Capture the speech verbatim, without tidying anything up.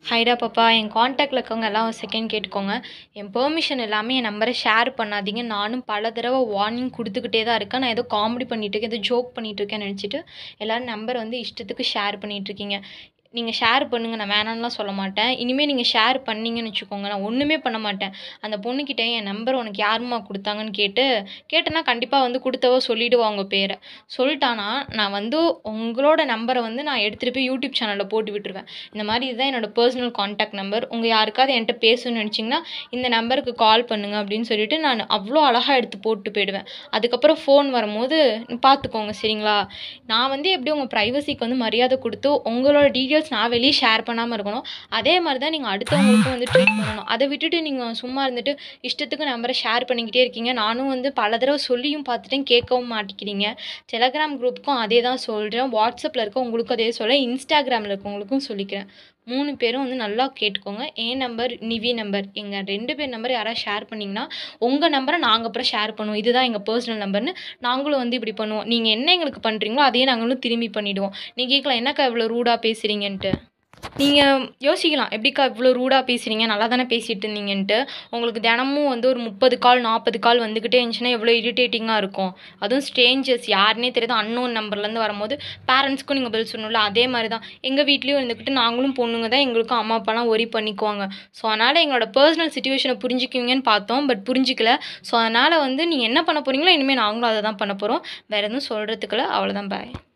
ஹைடா பாப்பா, என் காண்டாக்டில் இருக்கவங்க எல்லாம் ஒரு செகண்ட் கேட்டுக்கோங்க. என் பெர்மிஷன் இல்லாமல் என் நம்பரை ஷேர் பண்ணாதீங்க. நானும் பல தடவை வார்னிங் கொடுத்துக்கிட்டே தான் இருக்கேன். நான் ஏதோ காமெடி பண்ணிட்டு இருக்கேன், ஏதோ ஜோக் பண்ணிட்டு இருக்கேன்னு நினச்சிட்டு எல்லாரும் நம்பர் வந்து இஷ்டத்துக்கு ஷேர் பண்ணிட்டு இருக்கீங்க. நீங்கள் ஷேர் பண்ணுங்கள், நான் வேணான்னுலாம் சொல்ல மாட்டேன். இனிமேல் நீங்கள் ஷேர் பண்ணீங்கன்னு வச்சுக்கோங்க, நான் ஒன்றுமே பண்ண மாட்டேன். அந்த பொண்ணுக்கிட்ட என் நம்பர் உனக்கு யாரும்மா கொடுத்தாங்கன்னு கேட்டு கேட்டேன்னா கண்டிப்பாக வந்து கொடுத்தவ சொல்லிவிடுவா அவங்க பேரை. சொல்லிட்டானா நான் வந்து உங்களோட நம்பரை வந்து நான் எடுத்துகிட்டு போய் யூடியூப் சேனலில் போட்டு விட்டுருவேன். இந்த மாதிரி இதுதான் என்னோடய பர்சனல் காண்டாக்ட் நம்பர். உங்கள் யாருக்காவது என்கிட்ட பேசணும்னு நினச்சிங்கன்னா இந்த நம்பருக்கு கால் பண்ணுங்கள் அப்படின்னு சொல்லிட்டு நான் அவ்வளோ அழகாக எடுத்து போட்டு போயிடுவேன். அதுக்கப்புறம் ஃபோன் வரும்போது பார்த்துக்கோங்க, சரிங்களா? நான் வந்து எப்படி உங்கள் ப்ரைவசிக்கு வந்து மரியாதை கொடுத்து உங்களோட டீட்டெயில்ஸ் நான் வெளியே ஷேர் பண்ணாமல் இருக்கணும், அதே மாதிரி தான் நீங்கள் அடுத்தவங்களுக்கும் வந்து ட்ரீட் பண்ணணும். அதை விட்டுட்டு நீங்கள் சும்மா இருந்துட்டு இஷ்டத்துக்கு நம்பரை ஷேர் பண்ணிக்கிட்டே இருக்கீங்க. நானும் வந்து பல தடவை சொல்லியும் பார்த்துட்டேன், கேட்கவும் மாட்டேங்கிறீங்க. டெலகிராம் குரூப்புக்கும் அதே தான் சொல்கிறேன், வாட்ஸ்அப்பில் இருக்க உங்களுக்கும் அதே சொல்ல, இன்ஸ்டாகிராமில் இருக்கவங்களுக்கும் சொல்லிக்கிறேன். மூணு பேரும் வந்து நல்லா கேட்டுக்கோங்க. என் நம்பர், நிவி நம்பர், எங்கள் ரெண்டு பேர் நம்பர் யாராவது ஷேர் பண்ணிங்கன்னா உங்கள் நம்பரை நாங்கள் அப்புறம் ஷேர் பண்ணுவோம். இதுதான் எங்கள் பர்சனல் நம்பர்னு நாங்களும் வந்து இப்படி பண்ணுவோம். நீங்கள் என்ன எங்களுக்கு பண்ணுறீங்களோ அதையே நாங்களும் திரும்பி பண்ணிவிடுவோம். நீங்கள் கேட்கலாம், என்னக்கா இவ்வளோ ரூடாக பேசுகிறீங்கன்ட்டு. நீங்கள் யோசிக்கலாம், எப்படிக்கா இவ்வளோ ரூடாக பேசுகிறீங்க, நல்லா தானே பேசிகிட்டு இருந்தீங்கன்ட்டு. உங்களுக்கு தினமும் வந்து ஒரு முப்பது கால் நாற்பது கால் வந்துக்கிட்டே இருந்துச்சுன்னா எவ்வளோ இரிட்டேட்டிங்காக இருக்கும். அதுவும் ஸ்ட்ரேஞ்சர்ஸ், யாருன்னே தெரியாது, அன்னோன் நம்பர்லேருந்து வரும்போது பேரண்ட்ஸ்க்கும் நீங்கள் பதில் சொல்லணும்ல. அதே மாதிரி தான் எங்கள் வீட்லேயும் இருந்துக்கிட்டு நாங்களும் பொண்ணுங்க தான், எங்களுக்கும் அம்மா அப்பாலாம் ஒரி பண்ணிக்குவாங்க. ஸோ அதனால் எங்களோட பர்சனல் சிச்சுவேஷனை புரிஞ்சுக்குவீங்கன்னு பார்த்தோம், பட் புரிஞ்சிக்கல. ஸோ அதனால் வந்து நீங்கள் என்ன பண்ண போகிறீங்களோ இனிமேல் நாங்களும் அதை தான் பண்ண போகிறோம். வேறு எதுவும் சொல்கிறதுக்குள்ள, அவ்வளோதான். பாய்.